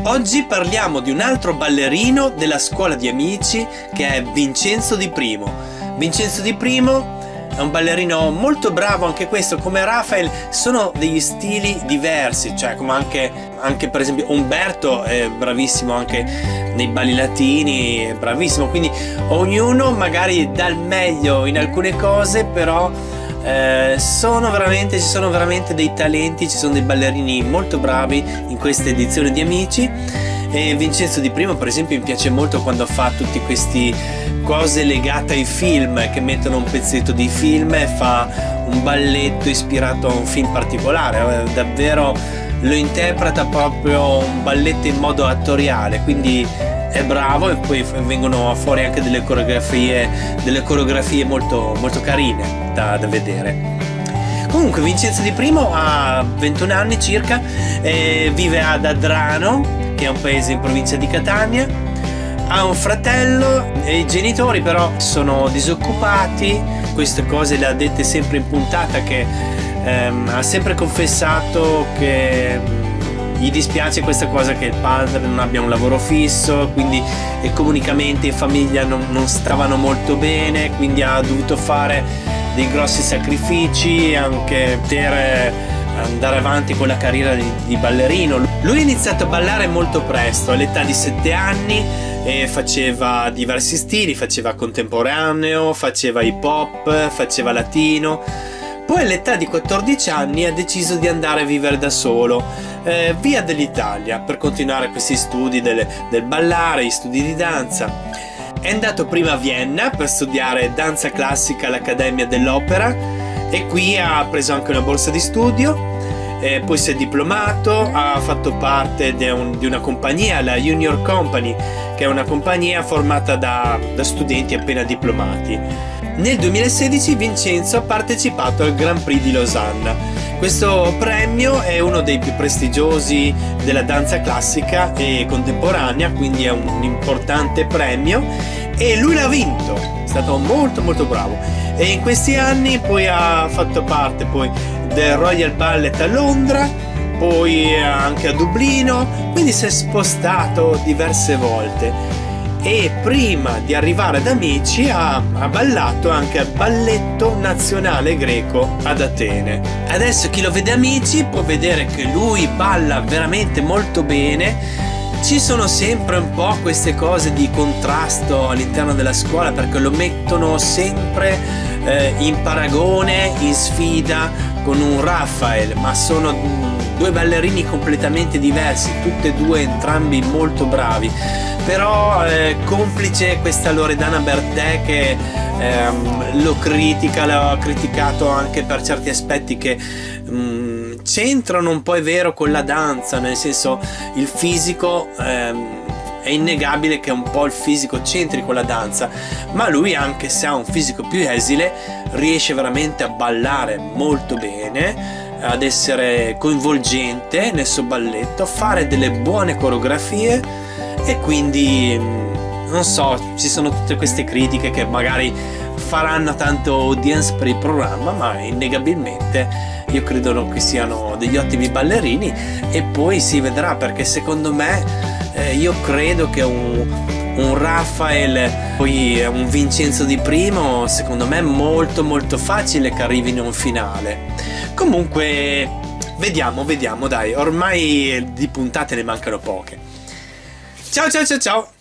Oggi parliamo di un altro ballerino della scuola di amici che è Vincenzo Di Primo. Vincenzo Di Primo è un ballerino molto bravo, anche questo, come Rafael, sono degli stili diversi, cioè come anche per esempio Umberto è bravissimo anche nei balli latini, è bravissimo, quindi ognuno magari dà il meglio in alcune cose, però ci sono veramente dei talenti, ci sono dei ballerini molto bravi in questa edizione di Amici. E Vincenzo Di Primo per esempio mi piace molto quando fa tutti questi cose legate ai film, che mettono un pezzetto di film e fa un balletto ispirato a un film particolare, davvero lo interpreta proprio un balletto in modo attoriale, quindi è bravo, e poi vengono fuori anche delle coreografie molto, molto carine da vedere. Comunque Vincenzo Di Primo ha 21 anni circa, vive ad Adrano, che è un paese in provincia di Catania, ha un fratello e i genitori però sono disoccupati. Queste cose le ha dette sempre in puntata, che ha sempre confessato che gli dispiace questa cosa, che il padre non abbia un lavoro fisso, quindi economicamente in famiglia non stavano molto bene, quindi ha dovuto fare dei grossi sacrifici anche per andare avanti con la carriera di ballerino. Lui ha iniziato a ballare molto presto, all'età di 7 anni, e faceva diversi stili, faceva contemporaneo, faceva hip hop, faceva latino. Poi all'età di 14 anni ha deciso di andare a vivere da solo via dell'Italia per continuare questi studi del ballare, gli studi di danza. È andato prima a Vienna per studiare danza classica all'Accademia dell'Opera, e qui ha preso anche una borsa di studio. Poi si è diplomato, ha fatto parte di una compagnia, la Junior Company, che è una compagnia formata da studenti appena diplomati. Nel 2016 Vincenzo ha partecipato al Grand Prix di Losanna. Questo premio è uno dei più prestigiosi della danza classica e contemporanea, quindi è un importante premio, e lui l'ha vinto, è stato molto molto bravo. E in questi anni poi ha fatto parte del Royal Ballet a Londra, poi anche a Dublino, quindi si è spostato diverse volte. E prima di arrivare ad Amici ha ballato anche al Balletto Nazionale Greco ad Atene. Adesso chi lo vede Amici può vedere che lui balla veramente molto bene. Ci sono sempre un po' queste cose di contrasto all'interno della scuola, perché lo mettono sempre in paragone, in sfida con un Rafael, ma sono due ballerini completamente diversi, entrambi molto bravi. Però complice questa Loredana Bertè che lo critica, l'ha criticato anche per certi aspetti che c'entrano un po', è vero, con la danza, nel senso il fisico è innegabile che un po' il fisico c'entri con la danza, ma lui, anche se ha un fisico più esile, riesce veramente a ballare molto bene, ad essere coinvolgente nel suo balletto, a fare delle buone coreografie. E quindi non so, ci sono tutte queste critiche che magari faranno tanto audience per il programma, ma innegabilmente io credo che siano degli ottimi ballerini, e poi si vedrà, perché secondo me io credo che un Rafael, poi un Vincenzo Di Primo, secondo me è molto molto facile che arrivino in un finale. Comunque vediamo, dai, ormai di puntate ne mancano poche. Ciao ciao ciao ciao!